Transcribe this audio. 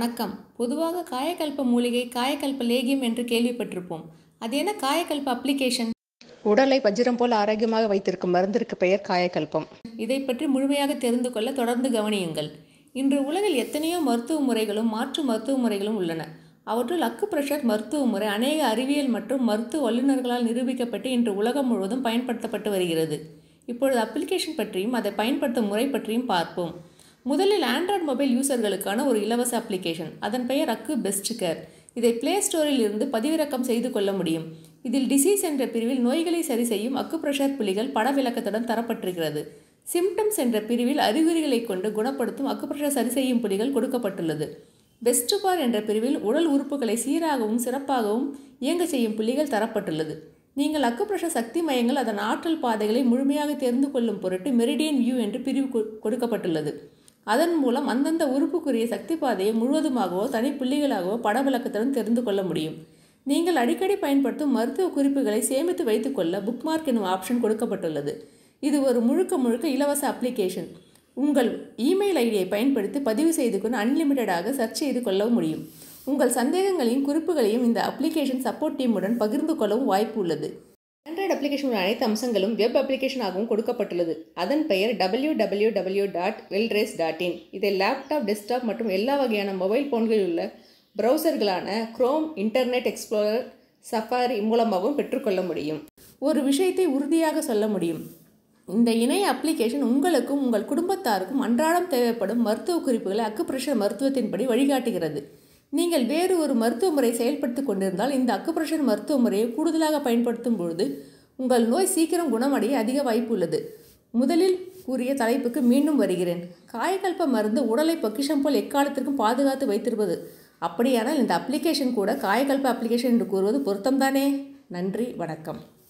வணக்கம். பொதுவாக காயகல்ப மூலிகை, காயகல்ப லேகியம் என்று கேள்விப்பட்டிருப்போம். அது என்ன காயகல்ப அப்ளிகேஷன்? உடலை வஜ்ரம் போல் ஆரோக்கியமாக வைத்திருக்கும் மருந்திற்கு பெயர் காயகல்பம். இதை பற்றி முழுமையாக தெரிந்து கொள்ள தொடர்ந்து கவனியுங்கள். இன்று உலகில் எத்தனையோ மருத்துவ முறைகளும் மாற்று மருத்துவ முறைகளும் உள்ளன. அவற்றுள் அக்குப்ரெஷர் மருத்துவ முறை அநேக அறிவியல் மற்றும் மருத்துவ வல்லுநர்களால் நிரூபிக்கப்பட்டு இன்று உலகம் முழுவதும் பயன்படுத்தப்பட்டு வருகிறது. இப்பொழுது அப்ளிகேஷன் பற்றியும் அதை பயன்படுத்தும் முறை பற்றியும் பார்ப்போம். முதலில் ஆண்ட்ராய்டு மொபைல் யூசர்களுக்கான ஒரு இலவச அப்ளிகேஷன். அதன் பெயர் AcuBestCare. இதை பிளே ஸ்டோரில் இருந்து பதிவிறக்கம் செய்து கொள்ள முடியும். இதில் டிசீஸ் என்ற பிரிவில் நோய்களை சரி செய்யும் அக்குப்ரெஷர் புள்ளிகள் பட விளக்கத்துடன் தரப்பட்டிருக்கிறது. சிம்டம்ஸ் என்ற பிரிவில் அறிகுறிகளை கொண்டு குணப்படுத்தும் அக்குப்ரெஷர் சரி செய்யும் புள்ளிகள் கொடுக்கப்பட்டுள்ளது. பெஸ்ட் பார் என்ற பிரிவில் உடல் உறுப்புகளை சீராகவும் சிறப்பாகவும் இயங்க செய்யும் புள்ளிகள் தரப்பட்டுள்ளது. நீங்கள் அக்குப்ரெஷர் சக்தி மையங்கள் அதன் ஆற்றல் பாதைகளை முழுமையாக தெரிந்து கொள்ளும் பொருட்டு மெரிடியன் வியூ என்று பிரிவு கொடுக்கப்பட்டுள்ளது. அதன் மூலம் அந்தந்த உறுப்புக்குரிய சக்தி பாதையை முழுவதுமாகவோ தனிப்புள்ளிகளாகவோ பட விளக்கத்துடன் தெரிந்து கொள்ள முடியும். நீங்கள் அடிக்கடி பயன்படுத்தும் மருத்துவ குறிப்புகளை சேமித்து வைத்துக்கொள்ள புக்மார்க் எனும் ஆப்ஷன் கொடுக்கப்பட்டுள்ளது. இது ஒரு முழுக்க இலவச அப்ளிகேஷன். உங்கள் இமெயில் ஐடியை பயன்படுத்தி பதிவு செய்து கொண்டு அன்லிமிட்டடாக சர்ச் செய்து கொள்ள முடியும். உங்கள் சந்தேகங்களையும் குறிப்புகளையும் இந்த அப்ளிகேஷன் சப்போர்ட் டீமுடன் பகிர்ந்து கொள்ளவும் வாய்ப்பு உள்ளது. ஆண்ட்ராய்டு அப்ளிகேஷன் அனைத்து அம்சங்களும் வெப் அப்ளிகேஷனாகவும் கொடுக்கப்பட்டுள்ளது. அதன் பெயர் www.wellRays.in. இதை லேப்டாப், டெஸ்க்டாப் மற்றும் எல்லா வகையான மொபைல் போன்களில் உள்ள ப்ரௌசர்களான குரோம், இன்டர்நெட் எக்ஸ்ப்ளோரர், சஃபாரி மூலமாகவும் பெற்றுக்கொள்ள முடியும். ஒரு விஷயத்தை உறுதியாக சொல்ல முடியும். இந்த இணைய அப்ளிகேஷன் உங்களுக்கும் உங்கள் குடும்பத்தாருக்கும் அன்றாடம் தேவைப்படும் மருத்துவ குறிப்புகளை அக்குப்ரெஷர் மருத்துவத்தின்படி வழிகாட்டுகிறது. நீங்கள் வேறு ஒரு மருத்துவ முறை செயல்படுத்தி கொண்டிருந்தால் இந்த அக்குப்ரெஷர் மருத்துவ முறையை கூடுதலாக பயன்படுத்தும் பொழுது உங்கள் நோய் சீக்கிரம் குணமடைய அதிக வாய்ப்பு உள்ளது. முதலில் கூறிய தலைப்புக்கு மீண்டும் வருகிறேன். காயகல்ப மருந்து உடலை பொக்கிஷம் போல் எக்காலத்திற்கும் பாதுகாத்து வைத்திருப்பது. அப்படியானால் இந்த அப்ளிகேஷன் கூட காயகல்ப அப்ளிகேஷன் என்று கூறுவது பொருத்தம்தானே? நன்றி, வணக்கம்.